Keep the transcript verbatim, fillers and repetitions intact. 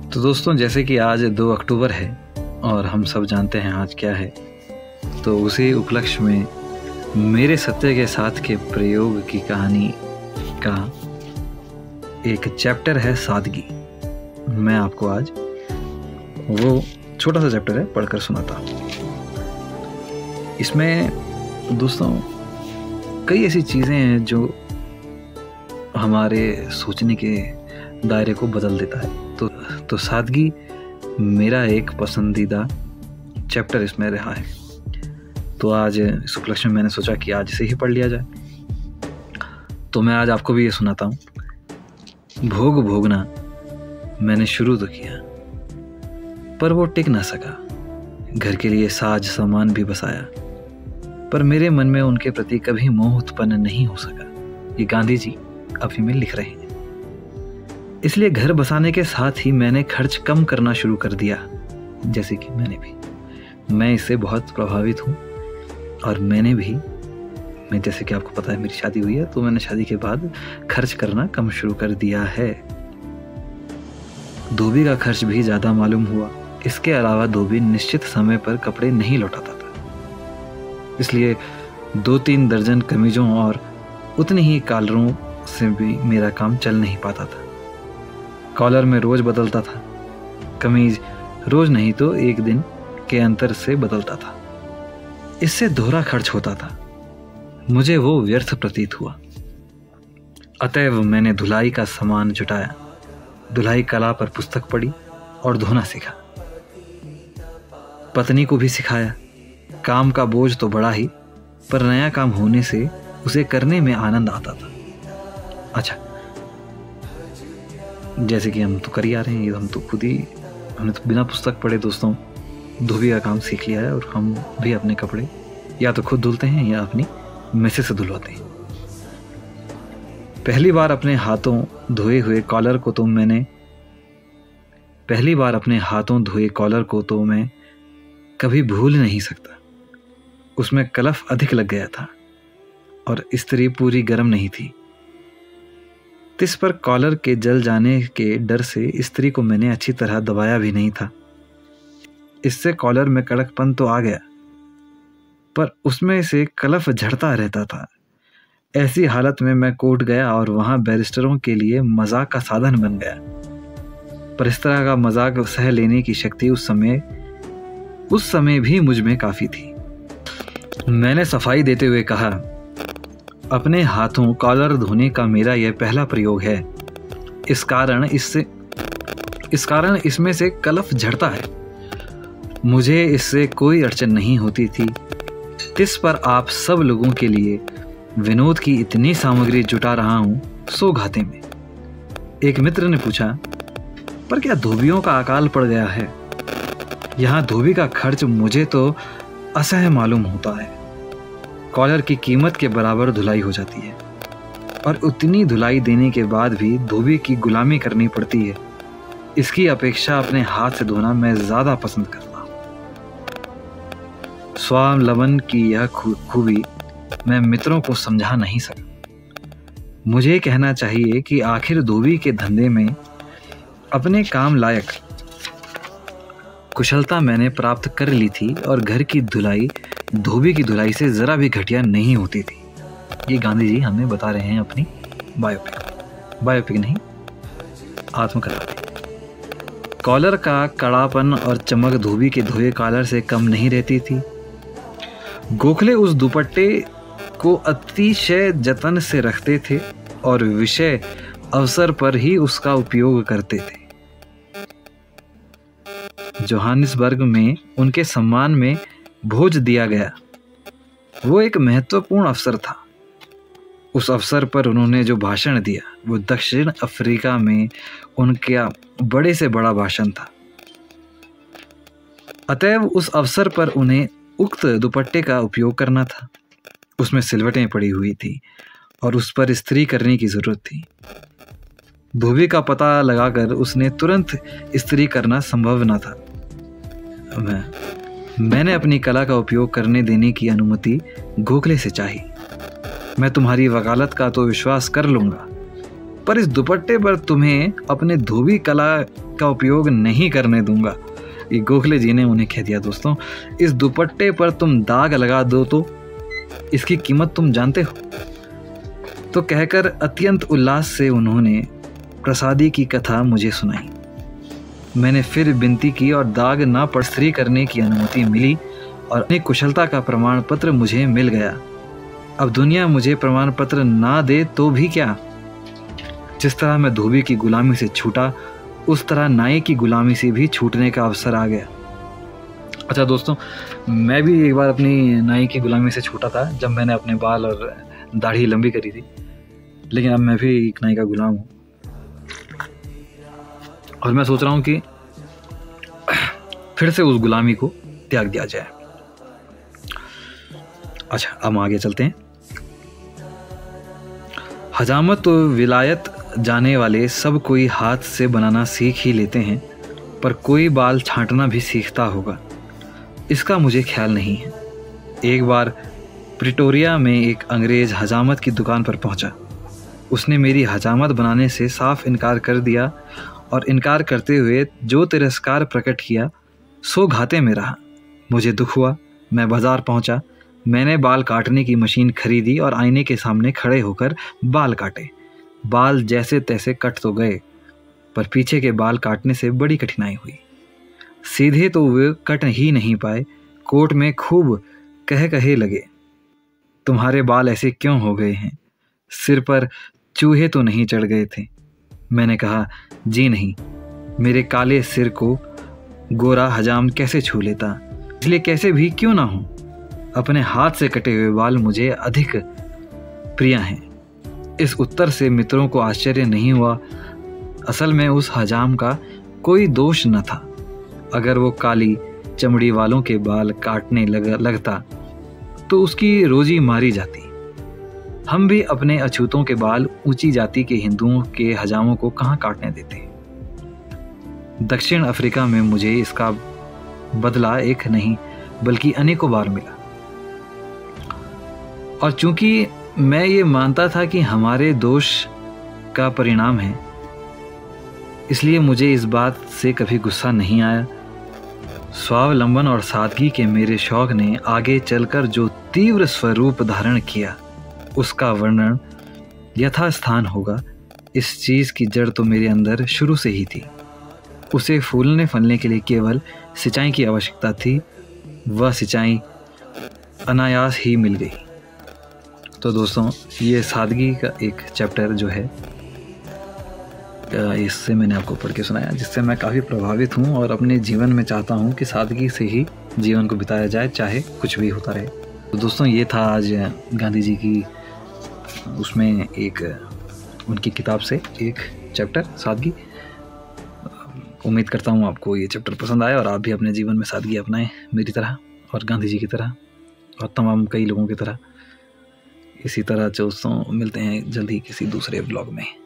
तो दोस्तों, जैसे कि आज दो अक्टूबर है और हम सब जानते हैं आज क्या है, तो उसी उपलक्ष्य में मेरे सत्य के साथ के प्रयोग की कहानी का एक चैप्टर है सादगी। मैं आपको आज वो छोटा सा चैप्टर है पढ़कर सुनाता हूँ। इसमें दोस्तों कई ऐसी चीज़ें हैं जो हमारे सोचने के दायरे को बदल देता है। तो तो सादगी मेरा एक पसंदीदा चैप्टर इसमें रहा है। तो आज इस उपलक्ष्य में मैंने सोचा कि आज इसे ही पढ़ लिया जाए। तो मैं आज आपको भी ये सुनाता हूँ। भोग भोगना मैंने शुरू तो किया, पर वो टिक ना सका। घर के लिए साज सामान भी बसाया, पर मेरे मन में उनके प्रति कभी मोह उत्पन्न नहीं हो सका। ये गांधी जी अभी में लिख रहे हैं। इसलिए घर बसाने के साथ ही मैंने खर्च कम करना शुरू कर दिया। जैसे कि मैंने भी मैं इससे बहुत प्रभावित हूँ और मैंने भी मैं जैसे कि आपको पता है मेरी शादी हुई है, तो मैंने शादी के बाद खर्च करना कम शुरू कर दिया है। धोबी का खर्च भी ज़्यादा मालूम हुआ। इसके अलावा धोबी निश्चित समय पर कपड़े नहीं लौटाता था, इसलिए दो तीन दर्जन कमीजों और उतनी ही कॉलरों से भी मेरा काम चल नहीं पाता था। कॉलर में रोज बदलता था, कमीज रोज नहीं तो एक दिन के अंतर से बदलता था। इससे दोहरा खर्च होता था। मुझे वो व्यर्थ प्रतीत हुआ। अतएव मैंने धुलाई का सामान जुटाया, धुलाई कला पर पुस्तक पढ़ी और धोना सीखा। पत्नी को भी सिखाया। काम का बोझ तो बड़ा ही, पर नया काम होने से उसे करने में आनंद आता था। अच्छा, जैसे कि हम तो कर ही आ रहे हैं, हम तो खुद ही हमने तो बिना पुस्तक पढ़े दोस्तों धोबी का काम सीख लिया है और हम भी अपने कपड़े या तो खुद धुलते हैं या अपनी मिसेस से धुलवाते हैं। पहली बार अपने हाथों धोए हुए कॉलर को तो मैंने पहली बार अपने हाथों धोए कॉलर को तो मैं कभी भूल नहीं सकता। उसमें कलफ अधिक लग गया था और इस्त्री पूरी गर्म नहीं थी। तिस पर कॉलर के जल जाने के डर से इस्त्री को मैंने अच्छी तरह दबाया भी नहीं था। इससे कॉलर में कड़कपन तो आ गया, पर उसमें से कलफ झड़ता रहता था। ऐसी हालत में मैं कोर्ट गया और वहां बैरिस्टरों के लिए मजाक का साधन बन गया। पर इस तरह का मजाक सह लेने की शक्ति उस समय उस समय भी मुझ में काफी थी। मैंने सफाई देते हुए कहा, अपने हाथों कॉलर धोने का मेरा यह पहला प्रयोग है। इस कारण इससे इस कारण इसमें से कलफ झड़ता है। मुझे इससे कोई अड़चन नहीं होती थी। इस पर आप सब लोगों के लिए विनोद की इतनी सामग्री जुटा रहा हूं, सो घाते में। एक मित्र ने पूछा, पर क्या धोबियों का अकाल पड़ गया है? यहाँ धोबी का खर्च मुझे तो असह्य मालूम होता है। कॉलर की कीमत के बराबर धुलाई हो जाती है और उतनी धुलाई देने के बाद भी धोबी की गुलामी करनी पड़ती है। इसकी अपेक्षा अपने हाथ से धोना मैं ज्यादा पसंद करता हूँ। स्वावलंबन की यह खूबी मैं मित्रों को समझा नहीं सका। मुझे कहना चाहिए कि आखिर धोबी के धंधे में अपने काम लायक कुशलता मैंने प्राप्त कर ली थी और घर की धुलाई धोबी की धुलाई से जरा भी घटिया नहीं होती थी। ये गांधी जी हमें बता रहे हैं अपनी बायोपिक बायोपिक नहीं आत्मकथा में। कॉलर का कड़ापन और चमक धोबी के धोए कॉलर से कम नहीं रहती थी। गोखले उस दुपट्टे को अतिशय जतन से रखते थे और विषय अवसर पर ही उसका उपयोग करते थे। जोहानिसबर्ग में उनके सम्मान में भोज दिया गया। वो एक महत्वपूर्ण अवसर था। उस अवसर पर उन्होंने जो भाषण दिया वो दक्षिण अफ्रीका में उनका बड़े से बड़ा भाषण था। अतएव उस अवसर पर उन्हें उक्त दुपट्टे का उपयोग करना था। उसमें सिलवटें पड़ी हुई थी और उस पर इस्त्री करने की जरूरत थी। धोबी का पता लगाकर उसने तुरंत इस्त्री करना संभव न था। मैं मैंने अपनी कला का उपयोग करने देने की अनुमति गोखले से चाही। मैं तुम्हारी वकालत का तो विश्वास कर लूंगा, पर इस दुपट्टे पर तुम्हें अपने धोबी कला का उपयोग नहीं करने दूंगा। ये गोखले जी ने उन्हें कह दिया। दोस्तों, इस दुपट्टे पर तुम दाग लगा दो तो इसकी कीमत तुम जानते हो। तो कहकर अत्यंत उल्लास से उन्होंने प्रसादी की कथा मुझे सुनाई। मैंने फिर विनती की और दाग ना पड़स्त्री करने की अनुमति मिली और अपनी कुशलता का प्रमाण पत्र मुझे मिल गया। अब दुनिया मुझे प्रमाण पत्र ना दे तो भी क्या। जिस तरह मैं धोबी की गुलामी से छूटा, उस तरह नाई की गुलामी से भी छूटने का अवसर आ गया। अच्छा दोस्तों, मैं भी एक बार अपनी नाई की गुलामी से छूटा था जब मैंने अपने बाल और दाढ़ी लंबी करी थी, लेकिन अब मैं भी एक नाई का गुलाम हूँ और मैं सोच रहा हूँ कि फिर से उस गुलामी को त्याग दिया जाए। अच्छा, अब आगे चलते हैं। हजामत तो विलायत जाने वाले सब कोई हाथ से बनाना सीख ही लेते हैं, पर कोई बाल छांटना भी सीखता होगा, इसका मुझे ख्याल नहीं है। एक बार प्रिटोरिया में एक अंग्रेज हजामत की दुकान पर पहुंचा। उसने मेरी हजामत बनाने से साफ इनकार कर दिया और इनकार करते हुए जो तिरस्कार प्रकट किया सो घाते में रहा। मुझे दुख हुआ। मैं बाजार पहुंचा। मैंने बाल काटने की मशीन खरीदी और आईने के सामने खड़े होकर बाल काटे। बाल जैसे तैसे कट तो गए, पर पीछे के बाल काटने से बड़ी कठिनाई हुई। सीधे तो वे कट ही नहीं पाए, कोर्ट में खूब कह कहे लगे, तुम्हारे बाल ऐसे क्यों हो गए हैं? सिर पर चूहे तो नहीं चढ़ गए थे? मैंने कहा, जी नहीं, मेरे काले सिर को गोरा हजाम कैसे छू लेता, इसलिए कैसे भी क्यों ना हो, अपने हाथ से कटे हुए बाल मुझे अधिक प्रिय हैं। इस उत्तर से मित्रों को आश्चर्य नहीं हुआ। असल में उस हजाम का कोई दोष न था। अगर वो काली चमड़ी वालों के बाल काटने लग, लगता तो उसकी रोजी मारी जाती। हम भी अपने अछूतों के बाल ऊंची जाति के हिंदुओं के हजामों को कहाँ काटने देते। दक्षिण अफ्रीका में मुझे इसका बदला एक नहीं बल्कि अनेकों बार मिला, और चूंकि मैं ये मानता था कि हमारे दोष का परिणाम है, इसलिए मुझे इस बात से कभी गुस्सा नहीं आया। स्वावलंबन और सादगी के मेरे शौक ने आगे चलकर जो तीव्र स्वरूप धारण किया, उसका वर्णन यथास्थान होगा। इस चीज़ की जड़ तो मेरे अंदर शुरू से ही थी। उसे फूलने फलने के लिए केवल सिंचाई की आवश्यकता थी। वह सिंचाई अनायास ही मिल गई। तो दोस्तों, ये सादगी का एक चैप्टर जो है, इससे मैंने आपको पढ़ के सुनाया, जिससे मैं काफ़ी प्रभावित हूँ और अपने जीवन में चाहता हूँ कि सादगी से ही जीवन को बिताया जाए, चाहे कुछ भी होता रहे। तो दोस्तों, ये था आज गांधी जी की उसमें एक उनकी किताब से एक चैप्टर, सादगी। उम्मीद करता हूँ आपको ये चैप्टर पसंद आया और आप भी अपने जीवन में सादगी अपनाएं, मेरी तरह और गांधी जी की तरह और तमाम कई लोगों की तरह। इसी तरह दोस्तों, मिलते हैं जल्दी किसी दूसरे ब्लॉग में।